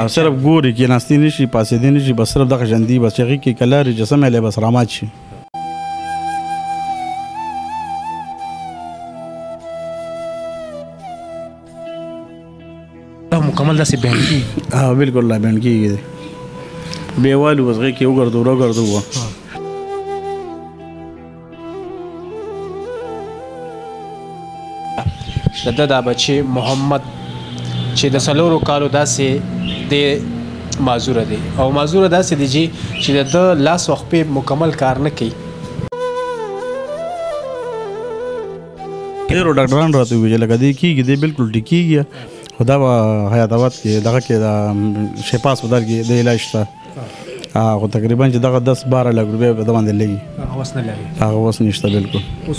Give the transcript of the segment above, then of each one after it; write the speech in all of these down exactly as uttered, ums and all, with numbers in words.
او صرف ګوري کې ناستې نشي پاسېدې نشي بس صرف دغه ژوندي بس هغې کې که لارې جسم یې بس رامات شي. مکمل داسې بینډ کېږي؟ ها بلکل لا بینډ کېږي دی بیا والو بس هغې کې وګرځو راګرځو وه. د ده دا بچی محمد چې د څلورو کالو داسې د معذوره دی او معذوره داسې دی چې د ده لاس او خپې مکمل کار نه کوي. ډېرو ډاکټران راته وویل چې لکه دې کېږي دې بلکل ټیک کېږي خو دا به حیات آباد کې دغه کې د شفا هسپتال کې د علاج شته خو تقریبا چې دغه دس باره لک روپۍ په ده باندې لګي هغه وس نه لري هغه وس نشته بلکل.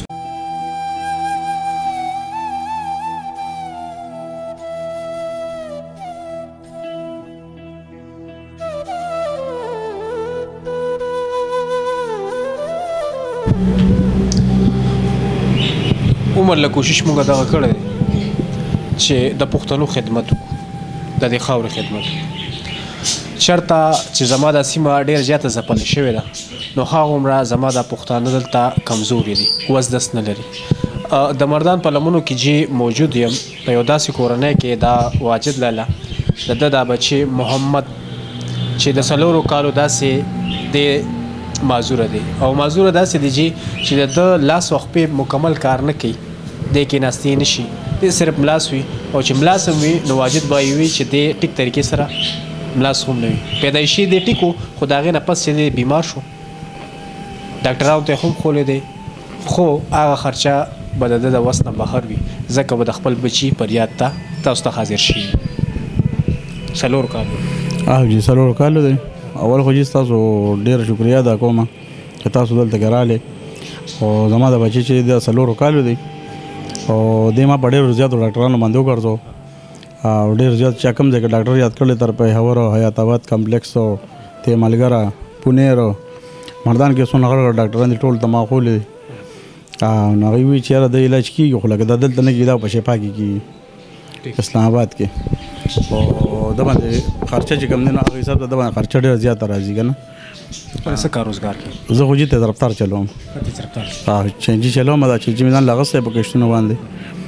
عمر له کوشش مونږ دغه کړی دی چې د پښتنو خدمت وکړو د دې خاورې خدمت چېرته چې زما دا سیمه ډېره زیاته ځپلې شوې ده نو هغومره زما دا پښتانه دلته کمزوري دي وس دس نه لري. د مردان په لمنو کې چې موجود یم په یو داسې کورنۍ کې دا واجد لاله د ده دا بچی محمد چې د څلورو کالو داسې د معذوره دی او معذوره داسې دی چې د ده لاس او خپې مکمل کار نه کوي دی کې ناستې نشي دی صرف ملاس وي او چې ملاس هم وي نو واجد به وي چې دی ټیک طریقې سره ملاس هم نه وي پیدایشي دی ټیک و خو د هغې نه پس چې دی بیمار شو ډاکټرانو ته یې هم خولی دی خو هغه خرچه به د ده د وس نه بهر وي ځکه به د خپل بچي پر یاد ته تاسو ته حاضر شي. څلور کالو او جي څلور کالو دی اول خو جي ستاسو ډېره شکریا ادا کوم چې تاسو دلته کې راغلې او زما د بچي چې د څلورو کالو دی او دې ما په ډېرو زیاتو ډاکټرانو باندې وګرځو او ډېر زیات چې کوم ځای کې ډاکټر یاد کړلی تر پیښور او حیات آباد کمپلیکس او ته ملګره پونیر او مردان کې څونه غړ ډاکټران دي ټول ته ما ښولي دي نو هغوی وایي چې یاره د علاج کېږي خو لکه دا دلته نه کېږي دا په شفا کې کېږي اسلام آباد کې او د باندې خرچه چې کوم دی نو هغه حساب ته د باندې خرچه ډېره زیاته راځي که نه. څه کار روزګار کوي؟ زه خو جي ته رفتار چلوم چینجي چلوم دا چینجي مې ځان له اغوستی په کښتونو باندې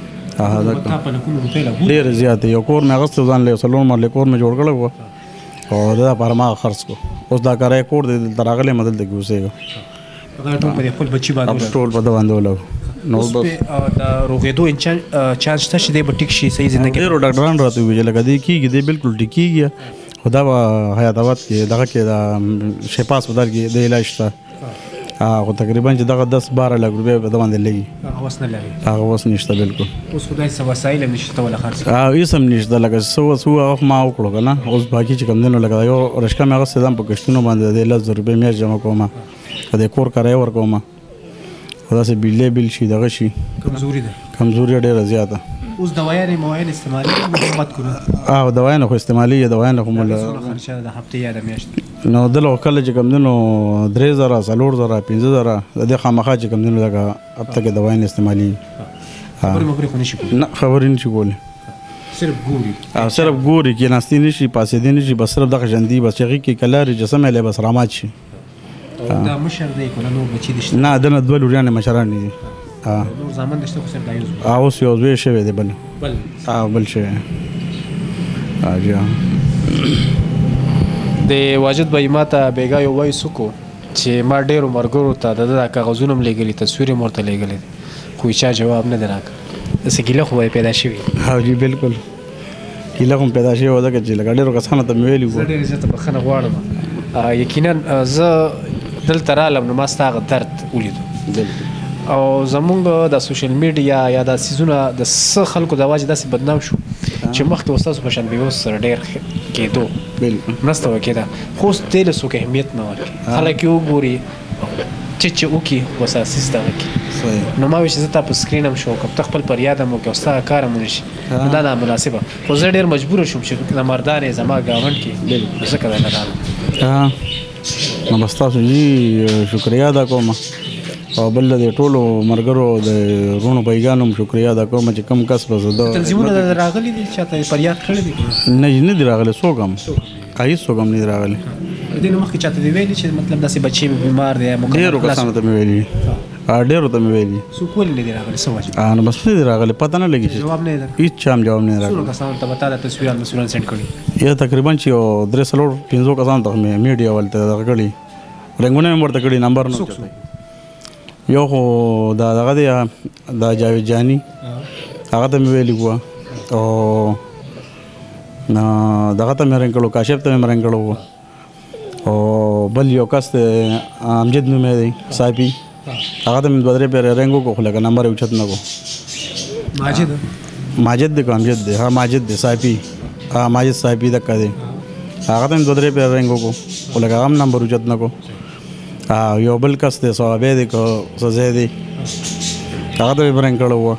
ډېرې زیاتې یو کور مې اغوستی ځان له یو څلور مرلې کور مې جوړ کړی و او د ده لپاره ما خرڅ کړو اوس دا کرایه کور دی دلته راغلی یم دلته کې اوسېږم ټول په ده باندې ولګو نو بس د روغېدو چانس شته چې دی به ټیک شي صحیح زندګي؟ ډېرو ډاکټران راته وویل چې لکه دې کېږي دی بلکل ټیک کېږي خو دا به حیات آباد کې دغه کې د شفا هسپتال کې د علاج شته خو تقریبا چې دغه دس باره لک روپۍ په ده باندې لګي هغه وس نه لري هغه وس نشته بلکل. اوس خو داسې وسایل هم نشته ولا خرڅ هېڅ هم نشته لکه څه وس وو هغه ما وکړو که نه اوس باقي چې کوم دی نو لکه یو رشکه مې اغوستې ځم په کښتونو باندې د دې لس زره روپۍ میاشت جمع کوم د دې کور کرایه ورکوم خو داسې بیلې بیل شي دغه شي کمزوري ده کمزوري ډېره زیاته. اوس دوايانې موایل استعمالي محمد کړو او دوايانې خو استعمالي دوايانې خو مله خرچه د هفتې یا د میاشتې نو دله خو کله چې کوم دی نو درې زره څلور زره پنځه زره د دې خامخا چې کوم دی نو لکه هفته کې دوايانې استعمالي خبرې مبرې خو نشي کولی نه خبرې نشي کولی صرف ګوري او صرف ګوري کې ناستې نشي پاسېدې نشي بس صرف دغه ژوندي بس هغې کې که لارې جسم یې بس رامات شي. دا مشر دی که نه نور بچي دي شته؟ نه ده نه دوه لوریانې مشران دي نور زامن دشته خو صرف دا یو زوی اوس یو زوی شوی دی بل بل بل شوی جی د واجد به یې ما ته بېګا یو وایس وکړو چې ما ډېرو ملګرو ته د ده دا کاغذونه هم لېږلي تصویر یې ورته لېږلی دی خو چا جواب نه دی راکړی داسې ګیله خو به یې پیدا شوي ها جی بلکل ګیله خو م پیدا شوې وه ځکه چې لکه ډېرو کسانو ته مې ویلي وو زه ډېرې زیاته بښنه غواړم یقینا زه دلته رالم نو ما ستا هغه درد ولیدو او زمونږ د سوشل میډیا یا دا څیزونه د څه خلکو د وجې داسې بدنام شو چې مخکې اوس تاسو په شان بېوس سره ډېر کېدو مرسته وکېده خو اوس دې له څوک اهمیت نه ورکړي خلک یې وګوري چې چې وکړي بس اسیس دغه کړي نو ما وایي چې زه تا په سکرین هم شو که ته خپل پر یاد هم وکړې او ستا کار هم ونه شي نو دا نامناسبه خو زه ډېر مجبوره شوم چې د مردان یې زما ګاونډ کې ځکه دله رالم نو بس تاسو جي شکریا ادا کوم او بل د ټولو مرګرو د رونو پیګانو شکریا دا کوم چې کم کس بس د تنظیمونه راغلي دي چې ته فریاد کړی دي نه نه دی راغلی څوک هم هیڅ څوک هم نه دی راغلی دې نو مخکې چاته دی ویلي چې مطلب داسې بچي بیمار دی ډېرو کسانو ته مې ویلي ډېرو ته مې ویلي څوک ولې نه دی راغلی څه وجه نو بس نه دی راغلی پته نه لګي چې جواب نه دی هېڅ چا هم جواب نه دی راغلی څو کسانو ته به تا د تصویران مسوولان سینډ کړي یا تقریبا چې یو درې څلور پنځو کسانو ته مې میډیا والته دغه کړي رنګونه مې ورته کړي نمبر نه یو خو دا دغه دی دا جاوید جاني هغه ته مې ویلي وه او دغه ته مې رنګ کړو کاشف ته مې رنګ کړو او بل یو کس دی امجد نومې دی صاحبي هغه ته مې دوه درې پیرې رنګ وکړو خو لکه نمبر یې اوچت نه کړو ماجد ماجد دی که امجد دی ها ماجد دی صاحبي ها ماجد صاحبي دکه دی هغه ته مې دوه درې پیرې رنګ وکړو خو لکه هغه هم نمبر اوچت نه کړو یو بل کس دی صحابی دی که سزی دی هغه ته مې رنګ کړی وه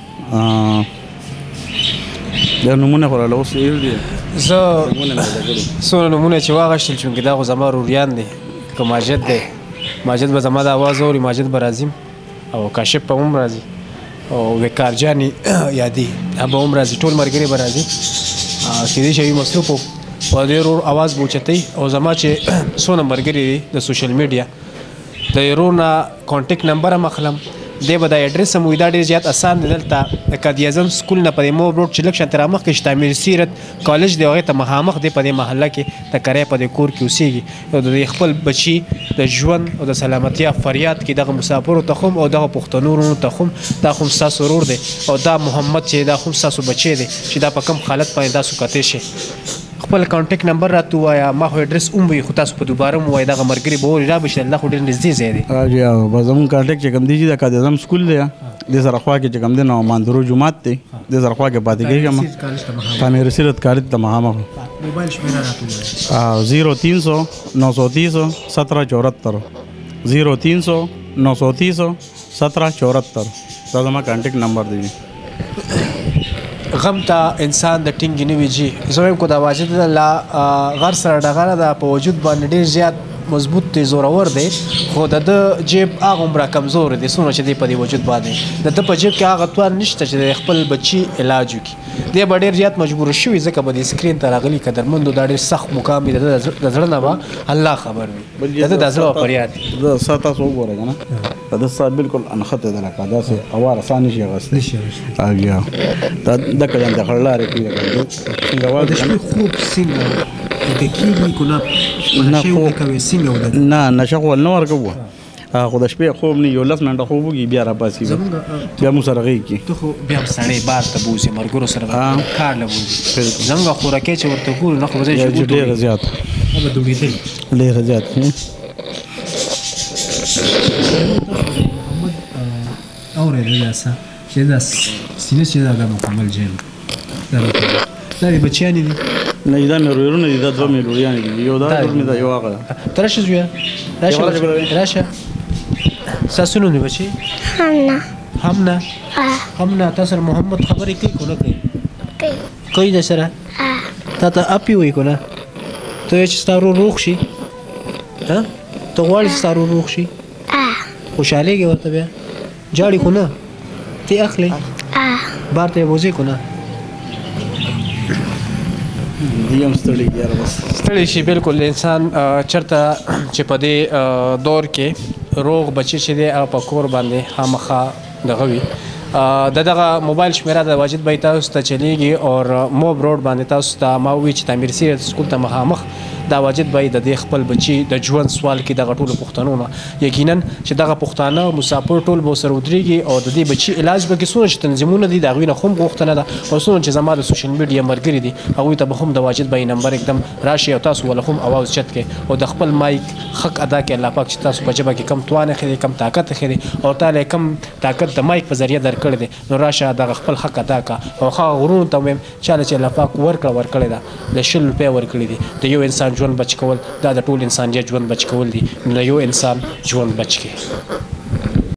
دا نومونه خو راله اوس هېر دي زه څونه نومونه چې واغېشتل چونکې دا خو زما روریان دی که ماجد دی ماجد به زما د اواز اوري ماجد به راځي او کاشف به هم راځي او وقار جاني یادي هغه به هم راځي ټول ملګري به راځي کېدای شي مصروف و او د ورور اواز به اوچتوي او زما چې څونه ملګري دي د سوشل میډیا د ورور نه کانټیکټ نمبر هم اخلم دی به دا اډرس هم وي دا ډېر زیات اسان دی دلته د قاضي اعظم سکول نه په دې موب روډ چې لږ شانتې رامخکې چې تعمیر سیرت کالج دی هغې ته مخامخ دی په دې محله کې د کرۍ په دې کور کې اوسېږي او د خپل بچي د ژوند او د سلامتیا فریاد کې دغه مسافرو ته خم او دغه پښتنو وروڼو ته خم دا خو ستاسو ورور دی او دا محمد چې دا خو ستاسو بچی دی چې دا په کوم حالت باندې تاسو کتی شي خپل کانټیکټ نمبر راته ووایه ما خو اډرس هم وي خو تاسو په دوباره هم ووایه دغه ملګري به وري را به شي الله خو ډېر نږدې ځای دی بس زمونږ کانټیکټ چې کوم دی چې د قاضي اعظم سکول دی دې سره خوا کې چې کوم دی نو ماندرو جومات دی دې سره خوا کې پاتې کېږم تعمیر سیرت کالج ته مخامخ موبایل شمیره راته ووایه زیرو تین سو نو سو تیس سترہ چوہتر زیرو تین سو نو سو تیس سترہ چوہتر دا زما کانټیکټ نمبر دی غم ته انسان د ټینګې نه وي جي زه وایم کو دا واجد لا غر سره ډغره ده په وجود باندې ډېر زیات مضبوط دی زورور دی خو د ده جیب هغه عمره کمزور دی څومره چې دی په دې وجود باندې د ده په جیب کې هغه توان نشته چې د خپل بچي علاج وکړي دی به ډېر زیات مجبور شوي ځکه به د سکرین ته راغلي قدرمندو دا ډېر سخت مقام وي د ده د زړه نه به الله خبر وي د ده د زړه به فریاد وي زه ستا تاسو وګورئ که نه د ده ستا بالکل انښته ده لکه داسې هوار اسان نشي اخیستی اګیا دا دکه ځان ته خړلارې کوي لکه څنګه د شپې خوب څنګه لکه کېږي که نه نشې ورکوې څنګه ودرېږي نه نشه خو ول نه ورکوو خو د شپې خوب نه یو لس منټه خوب وکړي بیا راپاڅېږي بیا مو سره غېږ کړي ته خو بیا هم سړی بار ته بوځې ملګرو سره کار له بوځي زموږ خوراکۍ چې ورته ګورو نه خو به ځای ډېره زیاته به دوړېدل ډېره زیات محمد اورېدل دا څه چې دا سینه چې دا د مکمل جیم دا دا د بچیانې دي نه دا مې ورورونه دي دا دوه مې لوریانې دي یو دا لور مې دا یو هغه ته راشه زویه راشه راشه ستاسو نوم دی بچی همنا همنا همنا تا سره محمد خبرې کوي که نه کوي کوي در سره تا ته اپي وایي که نه ته وایې چې ستا ورور روغ شي ته غواړې چې ستا ورور روغ شي خوشحالېږې ورته بیا جاړې خو نه تی اخلې بار ته یې بوځې که نه یم ستړی یاره بس ستړی شي بالکل انسان چېرته چې په دې دور کې روغ بچی چې دی هغه په کور باندې خامخا دغه وي د دغه موبایل شمیره د واجد بای تاسو ته چلیږي او موب روډ باندې تاسو ته ما ووایي چې تعمیر سیرت سکول ته مخامخ دا واجد بای د دې خپل بچي د ژوند سوال کې دغه ټولو پښتنو نه یقینا چې دغه پښتانه مسافر ټول به ورسره ودرېږي او د دې بچي علاج به کې څومره چې تنظیمونه دي د هغوی نه هم غوښتنه ده او څومره چې زما د سوشل میډیا ملګري دي هغوی ته به هم د واجد بای نمبر एकदम راشي او تاسو ول هم اواز چت کې او د خپل مایک حق ادا کې الله پاک چې تاسو په ژبه کې کم توان اخلي کم طاقت اخلي او تعالی کم طاقت د مایک په ذریعہ درکړی دی نو راشه دغه خپل حق ادا کا او هغه غرونو ته ویم چاله چې الله پاک ورکړه ورکړی ده د شل روپۍ ورکړي دي د یو انسان ژوند بچ کول دا د ټول انسانیت ژوند بچ کول دي د یو انسان ژوند بچ کړي